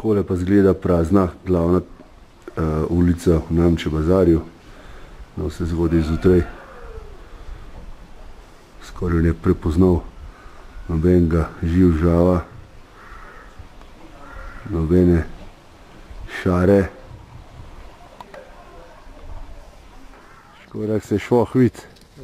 Takole pa zgleda prazna glavna ulica v Namče bazarju. No, se zgodaj zjutraj. Skoraj ne prepoznal nobenega živžava, nobene šare. Skoraj se švoh vidi.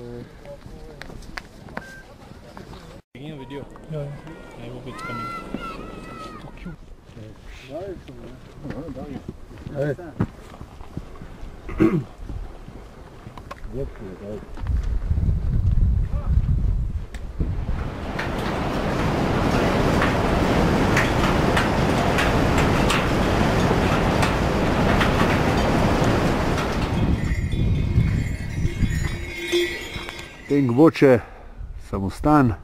Tengboče, samostan.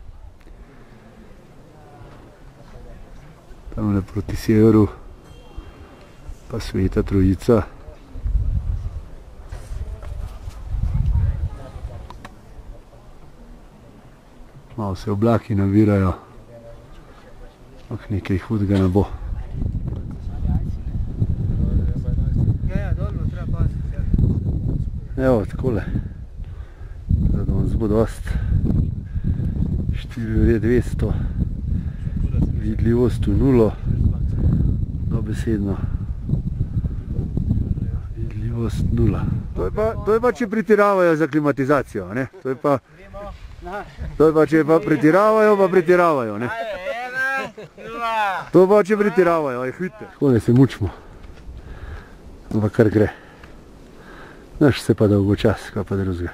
Tamle proti severu pa Sveta Trojica. Malo se oblaki nabirajo, ampak nekaj hudega ne bo. Evo, takole. Da danes bo dost. 4,200 vidljivost v nulo. Dobesedno. Vidljivost nula. To je pa, če pretiravajo za klimatizacijo, ne? To je pa, če pa pretiravajo, ne? To pa, če pretiravajo, je vidite. Takole se mučimo. Ampak kar gre. Naš se pa dolgo čas, kaj pa drugega.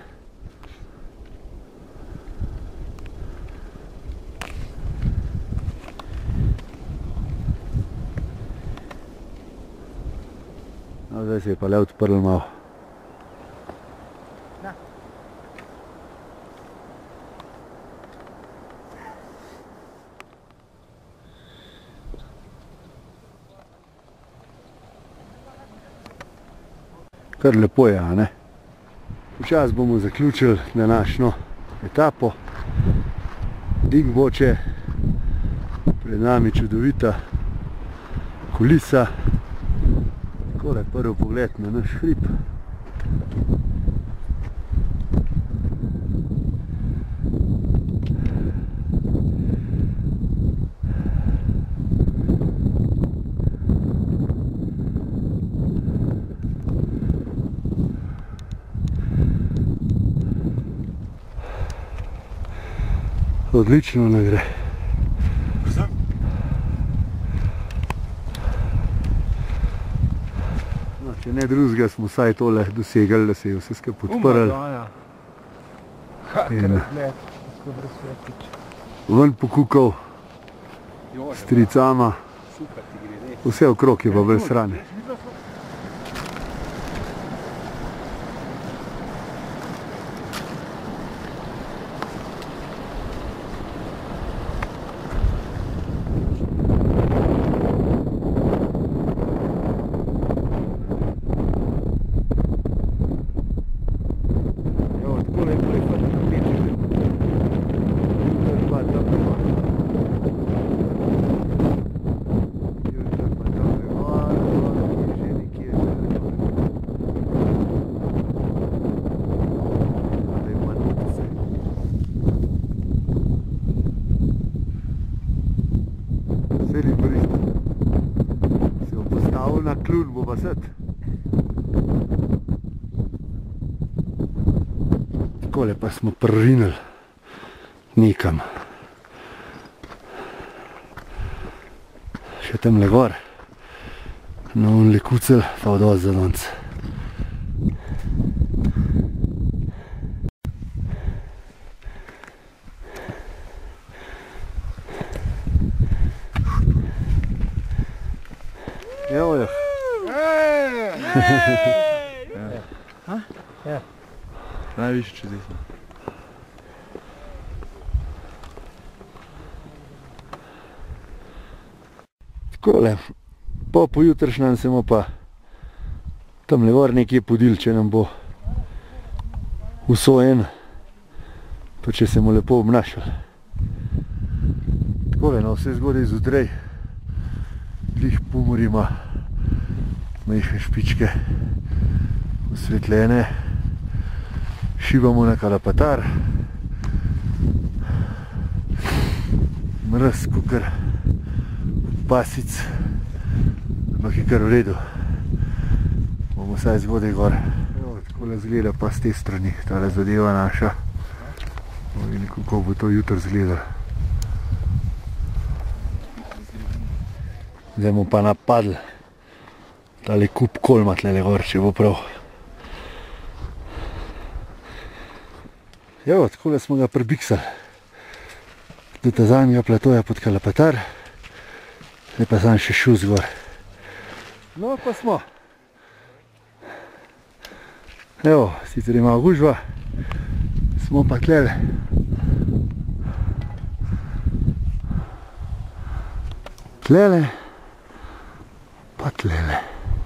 No, zdaj se je pa le odprl malo. Kar lepo je, a ne? Včas bomo zaključili današnjo etapo. Tengboče, pred nami čudovita kulisa. Takole prvi pogled na naš hrib. Odlično ne gre. No, če ne drugega, smo vsaj tole dosegali, da se je vse skupaj podprl. In ven pokukal s tricama. Vse okrog je pa brez srane. Se bo postavil na kljun, bo pa set. Takole pa smo prrinili nekam. Še tamle gor. No, on le kucel, pa odvoz za danes. Evo je. Najvišji čez desno. Takole, po pojutrišnjem se bomo pa tamle gor nekje podili, če nam bo usojen, pa če se bomo lepo obnašali. Takole, no, vse zgodaj zjutraj. Glih Pomur ima majhne špičke osvetljene. Šibamo na Kalapatar. Mraz, kukar pasic, ampak je kar v redu. Bomo vsaj zgodaj gor. Evo, takole zgleda pa z te strani, tale zadeva naša. Vidim, kako bo to jutro zgledalo. Zdaj bomo pa napadli tale kup kolma tlele gor, če bo prav. Evo, takole smo ga pribiksali. Do ta zadnjega platoja pod Kalapatar. Zdaj pa sam še šuz gor. No, pa smo. Evo, sicer ima gužva. Smo pa tlele. Tlele. Pa tlele.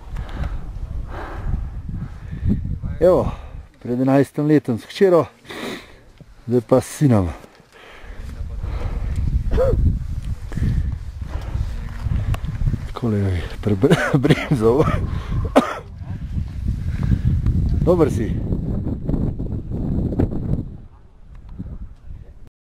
Evo, pred 11 letom s hčero. Zdaj pa s sinom. Takole ga je prebremzal. Dober si.